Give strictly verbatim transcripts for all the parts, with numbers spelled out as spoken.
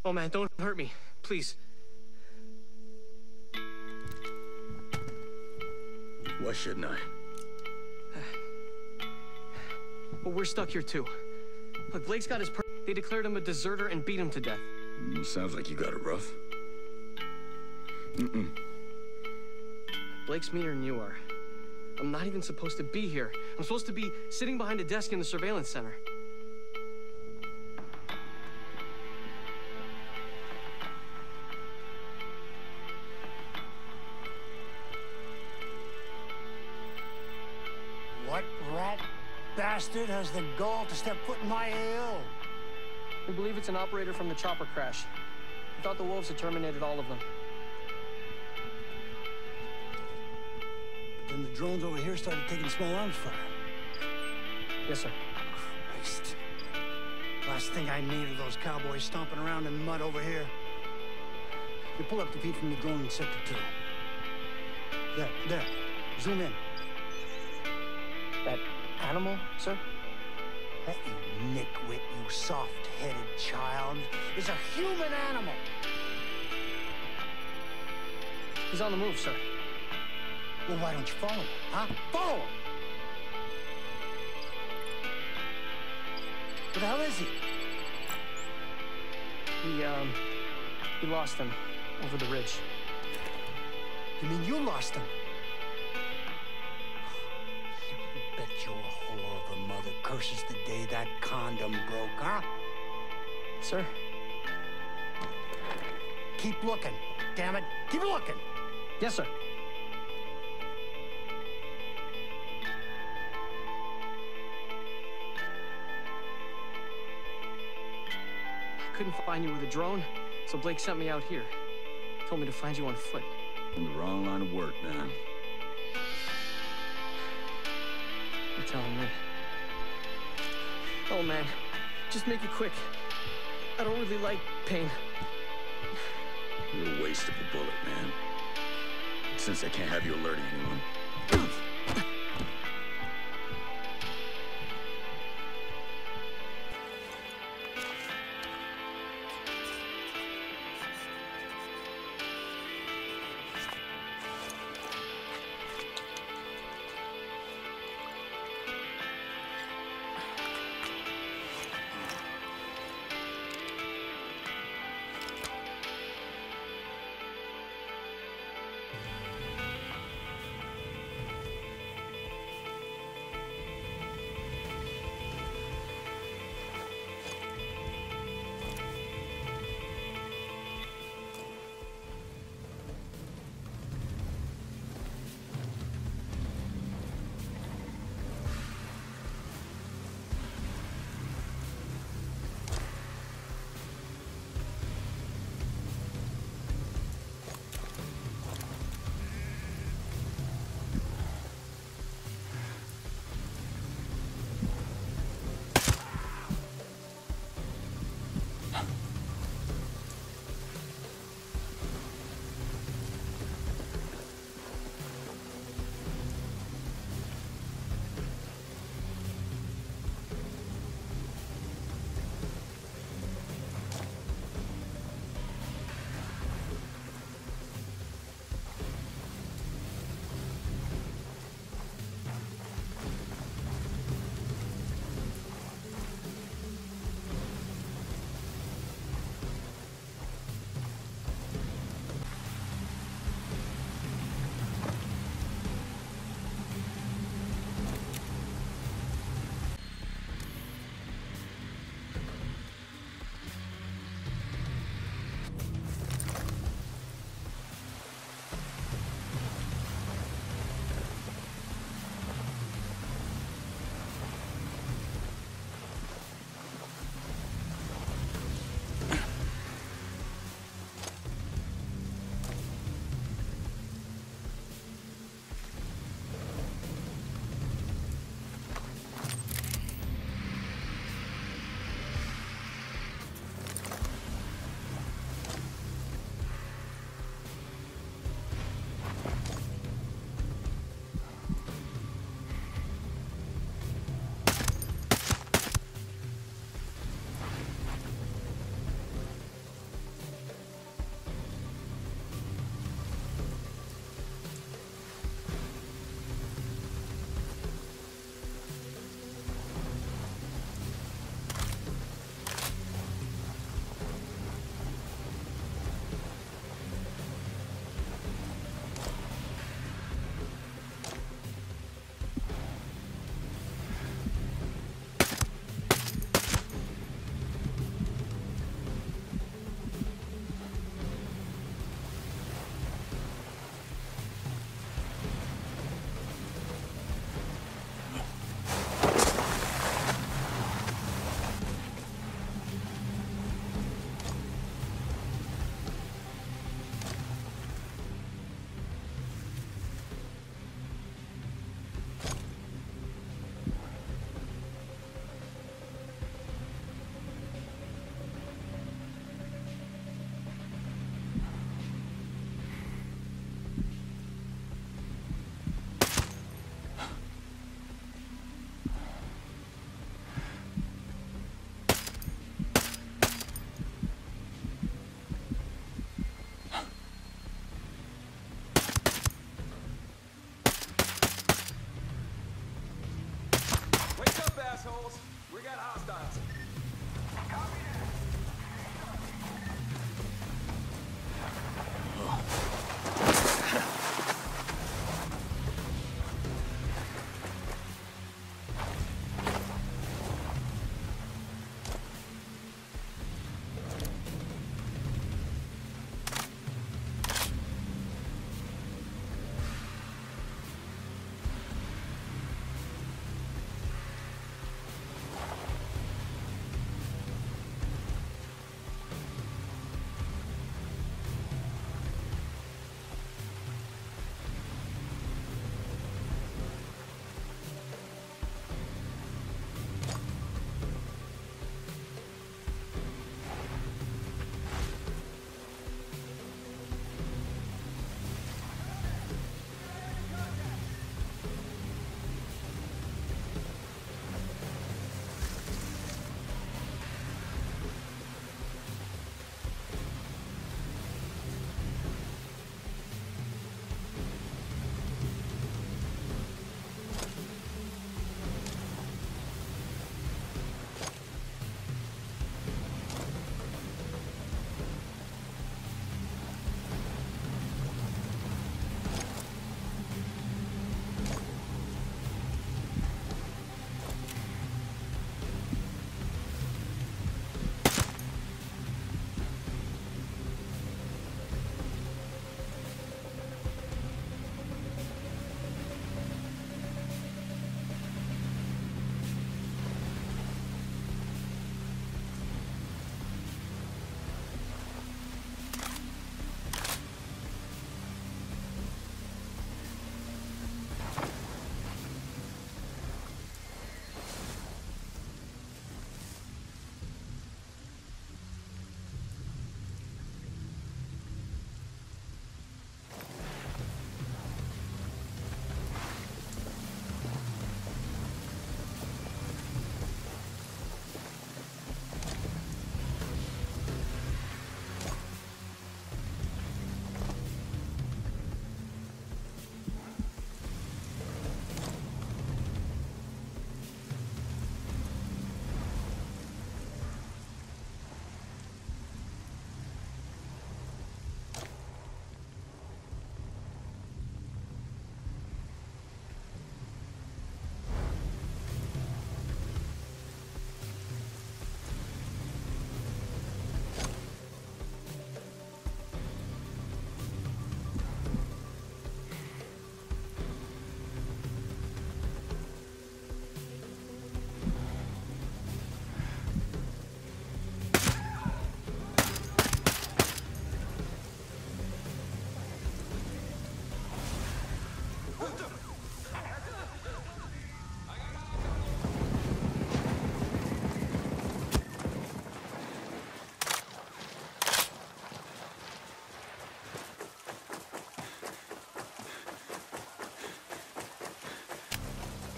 Oh man, don't hurt me, please. Why shouldn't I? Well, we're stuck here too. Look, Blake's got his per- They declared him a deserter and beat him to death. Mm, sounds like you got it rough. Mm-mm. Blake's meaner than you are. I'm not even supposed to be here. I'm supposed to be sitting behind a desk in the surveillance center. What rat bastard has the gall to step foot in my A O? We believe it's an operator from the chopper crash. We thought the wolves had terminated all of them. Then the drones over here started taking small arms fire. Yes, sir. Christ. Last thing I need are those cowboys stomping around in mud over here. You pull up the feed from the drone in sector two. There, there. Zoom in. That animal, sir? That you nitwit, you soft-headed child, is a human animal. He's on the move, sir. Well, why don't you follow him, huh? Follow him! Where the hell is he? We, um, we lost him over the ridge. You mean you lost him? You bet you're a whore of a mother curses the day that condom broke, huh? Sir? Keep looking, damn it. Keep looking! Yes, sir. Couldn't find you with a drone, so Blake sent me out here. Told me to find you on foot. On the wrong line of work, man. You're telling me. Oh, man. Just make it quick. I don't really like pain. You're a waste of a bullet, man. Since I can't have you alerting anyone.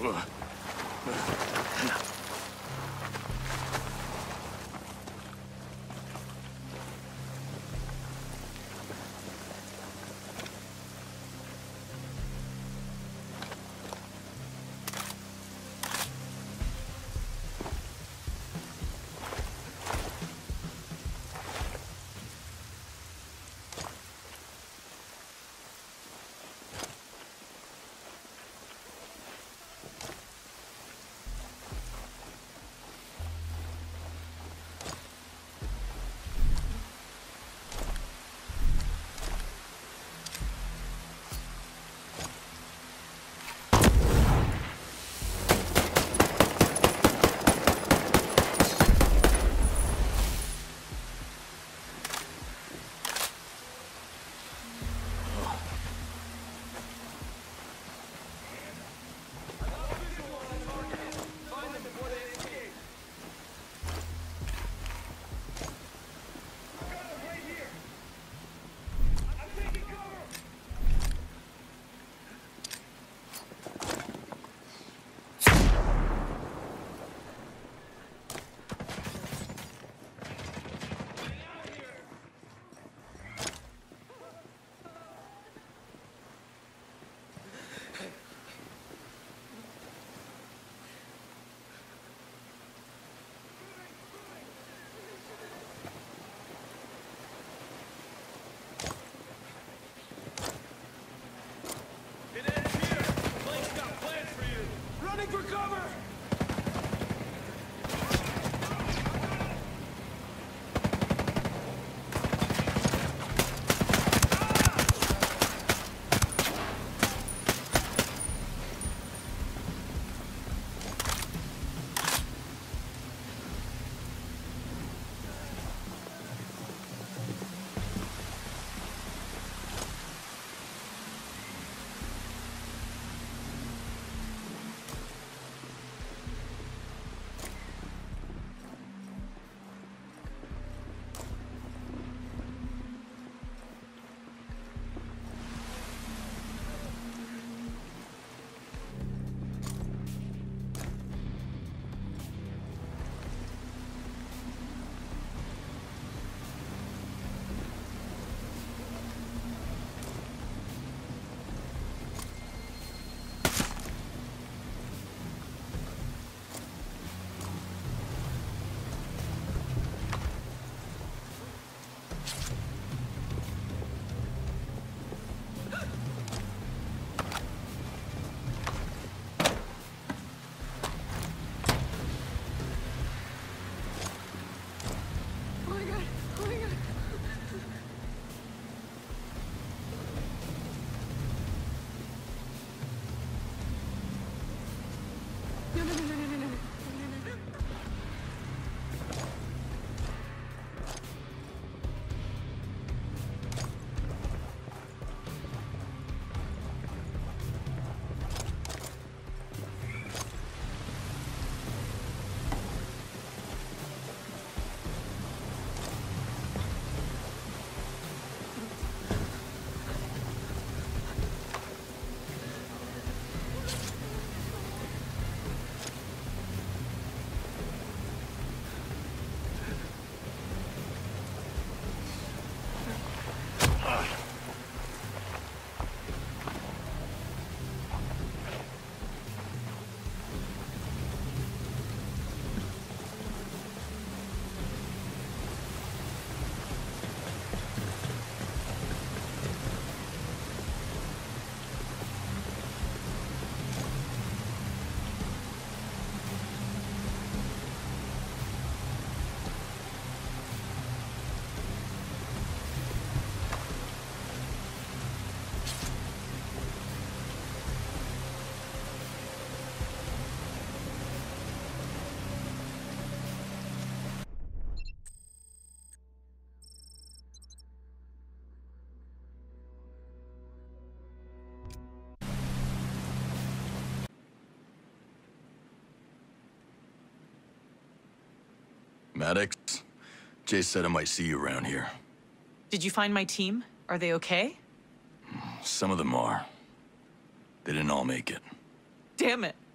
Maddox, Jay said I might see you around here. Did you find my team? Are they okay? Some of them are. They didn't all make it. Damn it.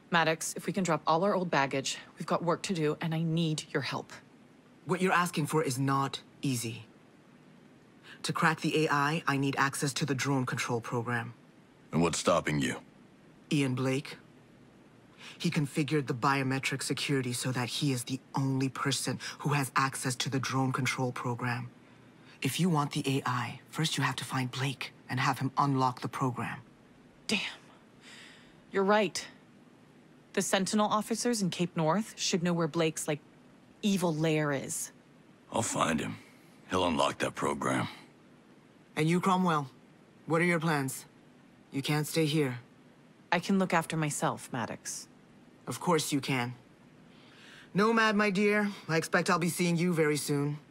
Maddox, if we can drop all our old baggage, we've got work to do, and I need your help. What you're asking for is not easy. To crack the A I, I need access to the drone control program. And what's stopping you? Ian Blake. He configured the biometric security so that he is the only person who has access to the drone control program. If you want the A I, first you have to find Blake and have him unlock the program. Damn. You're right. The Sentinel officers in Cape North should know where Blake's, like, evil lair is. I'll find him. He'll unlock that program. And you, Cromwell, what are your plans? You can't stay here. I can look after myself, Maddox. Of course you can. Nomad, my dear, I expect I'll be seeing you very soon.